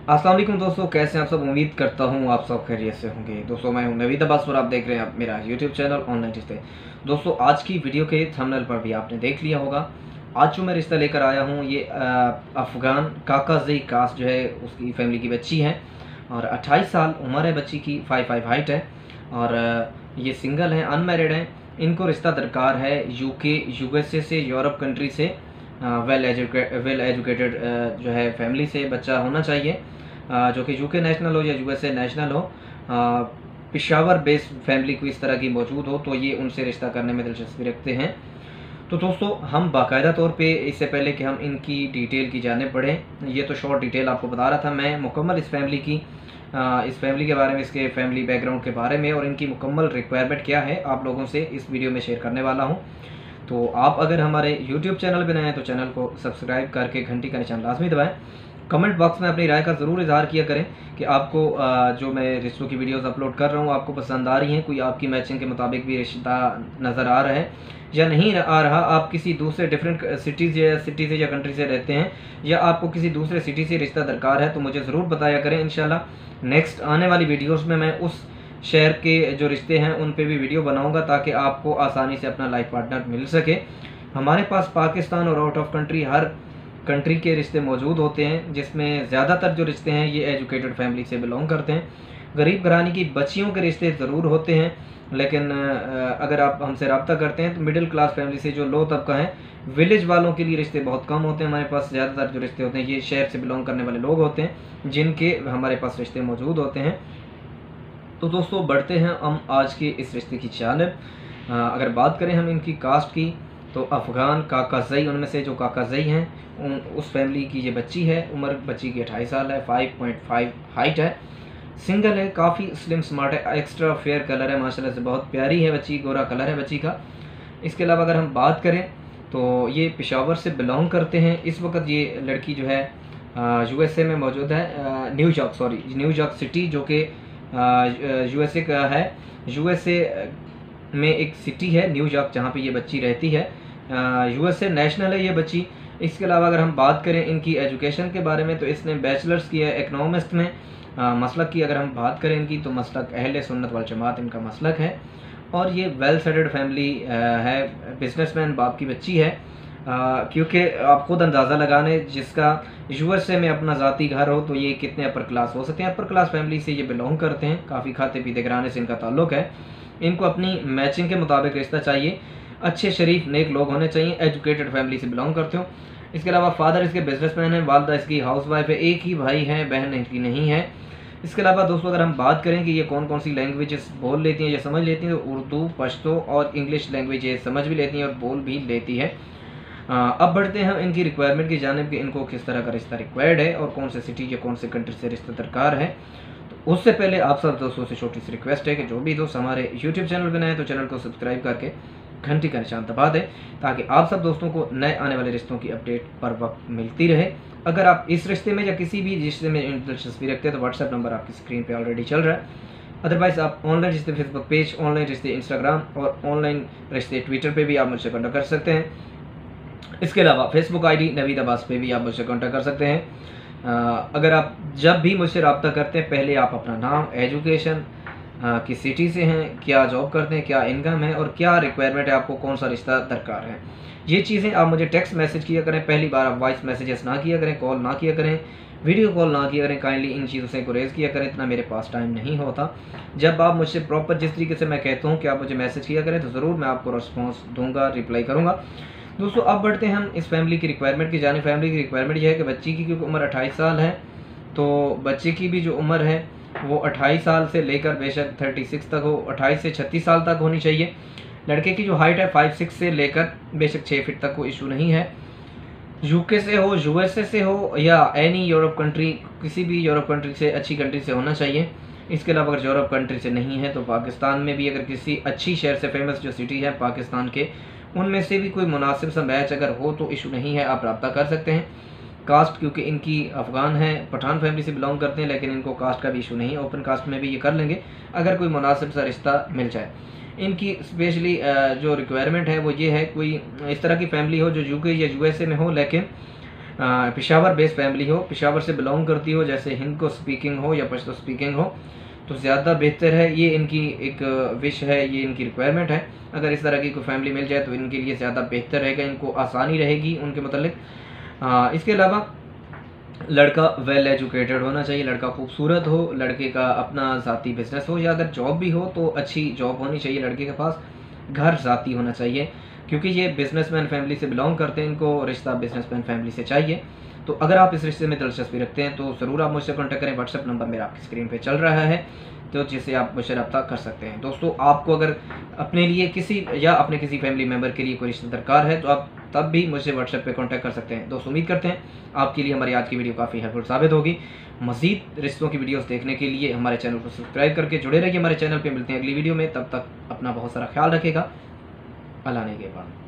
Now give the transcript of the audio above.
अस्सलाम वालेकुम दोस्तों, कैसे हैं आप सब। उम्मीद करता हूँ आप सब खैरियत से होंगे। दोस्तों मैं हूँ नवीद अब्बास और आप देख रहे हैं मेरा यूट्यूब चैनल ऑनलाइन रिश्ते। दोस्तों आज की वीडियो के थंबनेल पर भी आपने देख लिया होगा। आज जो मैं रिश्ता लेकर आया हूँ ये अफ़गान काकाज़ई कास्ट जो है उसकी फैमिली की बच्ची है और 28 साल उम्र है बच्ची की, 5'5" हाइट है और ये सिंगल हैं, अनमैरिड हैं। इनको रिश्ता दरकार है यूके यूएसए से, यूरोप कंट्री से। वेल एजुकेटेड जो है फैमिली से बच्चा होना चाहिए, जो कि यूके नेशनल हो या यूएसए नेशनल हो। पेशावर बेस्ड फैमिली को इस तरह की मौजूद हो तो ये उनसे रिश्ता करने में दिलचस्पी रखते हैं। तो दोस्तों हम बाकायदा तौर पे, इससे पहले कि हम इनकी डिटेल की जाने पड़े, ये तो शॉर्ट डिटेल आपको बता रहा था, मैं मुकम्मल इस फैमिली के बारे में, इसके फैमिली बैकग्राउंड के बारे में और इनकी मुकम्मल रिक्वायरमेंट क्या है आप लोगों से इस वीडियो में शेयर करने वाला हूँ। तो आप अगर हमारे यूट्यूब चैनल पर नए हैं तो चैनल को सब्सक्राइब करके घंटी का निशान लाजमी दबाएं। कमेंट बॉक्स में अपनी राय का ज़रूर इजहार किया करें कि आपको जो मैं रिश्तों की वीडियोस अपलोड कर रहा हूँ आपको पसंद आ रही हैं, कोई आपकी मैचिंग के मुताबिक भी रिश्ता नज़र आ रहा है या नहीं आ रहा। आप किसी दूसरे डिफरेंट सिटी से या कंट्री से रहते हैं या आपको किसी दूसरे सिटी से रिश्ता दरकार है तो मुझे ज़रूर बताया करें। इंशाल्लाह नेक्स्ट आने वाली वीडियोज़ में मैं उस शहर के जो रिश्ते हैं उन पे भी वीडियो बनाऊंगा ताकि आपको आसानी से अपना लाइफ पार्टनर मिल सके। हमारे पास पाकिस्तान और आउट ऑफ कंट्री हर कंट्री के रिश्ते मौजूद होते हैं, जिसमें ज़्यादातर जो रिश्ते हैं ये एजुकेटेड फैमिली से बिलोंग करते हैं। गरीब घराने की बच्चियों के रिश्ते ज़रूर होते हैं, लेकिन अगर आप हमसे रब्ता करते हैं तो मिडिल क्लास फैमिली से, जो लो तबका है, विलेज वालों के लिए रिश्ते बहुत कम होते हैं। हमारे पास ज़्यादातर जो रिश्ते होते हैं ये शहर से बिलोंग करने वाले लोग होते हैं जिनके हमारे पास रिश्ते मौजूद होते हैं। तो दोस्तों बढ़ते हैं हम आज के इस रिश्ते की जानिब। अगर बात करें हम इनकी कास्ट की तो अफ़गान काकाज़ई, उनमें से जो काकाज़ई हैं उस फैमिली की ये बच्ची है। उम्र बच्ची की 28 साल है, 5'5" हाइट है, सिंगल है, काफ़ी स्लिम स्मार्ट है, एक्स्ट्रा फेयर कलर है, माशाल्लाह से बहुत प्यारी है बच्ची, गोरा कलर है बच्ची का। इसके अलावा अगर हम बात करें तो ये पेशावर से बिलोंग करते हैं। इस वक्त ये लड़की जो है यूएसए में मौजूद है, न्यूयॉर्क सिटी जो कि यूएसए का है। यूएसए में एक सिटी है न्यूयॉर्क जहाँ पे ये बच्ची रहती है। यूएसए नेशनल है ये बच्ची। इसके अलावा अगर हम बात करें इनकी एजुकेशन के बारे में तो इसने बैचलर्स किया है इकनॉमिक्स में। मसलक की अगर हम बात करें इनकी तो मसलक अहले सुन्नत वल जमात इनका मसलक है और ये वेल सेटल्ड फैमिली है, बिजनेसमैन बाप की बच्ची है। क्योंकि आप खुद अंदाज़ा लगाने, जिसका यूएसए में अपना ज़ाती घर हो तो ये कितने अपर क्लास हो सकते हैं। अपर क्लास फैमिली से ये बिलोंग करते हैं, काफ़ी खाते पीते घराने से इनका ताल्लुक़ है। इनको अपनी मैचिंग के मुताबिक रिश्ता चाहिए, अच्छे शरीफ नेक लोग होने चाहिए, एजुकेटेड फैमिली से बिलोंग करते हो। इसके अलावा फादर इसके बिजनेसमैन हैं, वालदा इसकी हाउसवाइफ है, एक ही भाई है, बहन इनकी नहीं है। इसके अलावा दोस्तों अगर हम बात करें कि ये कौन कौन सी लैंग्वेजेस बोल लेती हैं या समझ लेती हैं तो उर्दू, पश्तो और इंग्लिश लैंग्वेज ये समझ भी लेती हैं और बोल भी लेती है। अब बढ़ते हैं इनकी रिक्वायरमेंट की जानिब कि इनको किस तरह का रिश्ता रिक्वायर्ड है और कौन से सिटी या कौन से कंट्री से रिश्ता दरकार है। तो उससे पहले आप सब दोस्तों से छोटी सी रिक्वेस्ट है कि जो भी दोस्त हमारे यूट्यूब चैनल पर नए हैं तो चैनल को सब्सक्राइब करके घंटी का निशान दबा दें ताकि आप सब दोस्तों को नए आने वाले रिश्तों की अपडेट पर वक्त मिलती रहे। अगर आप इस रिश्ते में या किसी भी रिश्ते में दिलचस्पी रखते हैं तो व्हाट्सएप नंबर आपकी स्क्रीन पे ऑलरेडी चल रहा है। अदरवाइज़ आप ऑनलाइन रिश्ते फेसबुक पेज, ऑनलाइन रिश्ते इंस्टाग्राम और ऑनलाइन रिश्ते ट्विटर पे भी आप मुझसे कॉन्टैक्ट कर सकते हैं। इसके अलावा फेसबुक आईडी नवीद अब्बास पे भी आप मुझसे कॉन्टैक्ट कर सकते हैं। अगर आप जब भी मुझसे रब्ता करते हैं पहले आप अपना नाम, एजुकेशन, किस सिटी से हैं, क्या जॉब करते हैं, क्या इनकम है और क्या रिक्वायरमेंट है, आपको कौन सा रिश्ता दरकार है, ये चीज़ें आप मुझे टेक्स्ट मैसेज किया करें। पहली बार आप वॉइस मैसेजेस ना किया करें, कॉल ना किया करें, वीडियो कॉल ना किया करें। काइंडली इन चीज़ों से गुरेज किया करें, इतना मेरे पास टाइम नहीं होता। जब आप मुझसे प्रॉपर जिस तरीके से मैं कहता हूँ कि आप मुझे मैसेज किया करें तो ज़रूर मैं आपको रिस्पॉन्स दूँगा, रिप्लाई करूँगा। दोस्तों अब बढ़ते हैं हम इस फैमिली की रिक्वायरमेंट की जाने। फैमिली की रिक्वायरमेंट यह है कि बच्ची की क्योंकि उम्र 28 साल है तो बच्चे की भी जो उम्र है वो 28 साल से लेकर बेशक 36 तक हो, 28 से 36 साल तक होनी चाहिए। लड़के की जो हाइट है 5'6" से लेकर बेशक 6 फीट तक कोई इशू नहीं है। यूके से हो, यूएसए से हो या एनी यूरोप कंट्री, किसी भी यूरोप कंट्री से, अच्छी कंट्री से होना चाहिए। इसके अलावा अगर यूरोप कंट्री से नहीं है तो पाकिस्तान में भी अगर किसी अच्छी शहर से, फेमस जो सिटी है पाकिस्तान के, उनमें से भी कोई मुनासिब सा मैच अगर हो तो इशू नहीं है, आप रब्ता कर सकते हैं। कास्ट क्योंकि इनकी अफ़गान है, पठान फैमिली से बिलोंग करते हैं, लेकिन इनको कास्ट का भी इशू नहीं है, ओपन कास्ट में भी ये कर लेंगे अगर कोई मुनासिब सा रिश्ता मिल जाए। इनकी स्पेशली जो रिक्वायरमेंट है वो ये है, कोई इस तरह की फैमिली हो जो यूके या यूएसए में हो लेकिन पेशावर बेस्ड फैमिली हो, पेशावर से बिलोंग करती हो, जैसे हिंद को स्पीकिंग हो या पश्तो स्पीकिंग हो, तो ज़्यादा बेहतर है। ये इनकी एक विश है, ये इनकी रिक्वायरमेंट है। अगर इस तरह की कोई फैमिली मिल जाए तो इनके लिए ज़्यादा बेहतर रहेगा, इनको आसानी रहेगी उनके मतलब। इसके अलावा लड़का वेल एजुकेटेड होना चाहिए, लड़का खूबसूरत हो, लड़के का अपना ज़ाती बिजनेस हो, या अगर जॉब भी हो तो अच्छी जॉब होनी चाहिए लड़के के पास। घर ज़ाती होना चाहिए, क्योंकि ये बिजनेसमैन फैमिली से बिलोंग करते हैं, इनको रिश्ता बिजनेसमैन फैमिली से चाहिए। तो अगर आप इस रिश्ते में दिलचस्पी रखते हैं तो ज़रूर आप मुझसे कॉन्टैक्ट करें। व्हाट्सएप नंबर मेरा आपकी स्क्रीन पे चल रहा है, तो जिससे आप मुझसे रब्ता कर सकते हैं। दोस्तों, आपको अगर अपने लिए किसी या अपने किसी फैमिली मेम्बर के लिए कोई रिश्ता दरकार है तो आप तब भी मुझसे व्हाट्सएप पे कॉन्टैक्ट कर सकते हैं। दोस्तों, उम्मीद करते हैं आपके लिए हमारी आज की वीडियो काफ़ी हेल्पफुल साबित होगी। मज़ीद रिश्तों की वीडियोस देखने के लिए हमारे चैनल को सब्सक्राइब करके जुड़े रहिए हमारे चैनल पे। मिलते हैं अगली वीडियो में, तब तक अपना बहुत सारा ख्याल रखेगा। अल्लाह ने के बाद।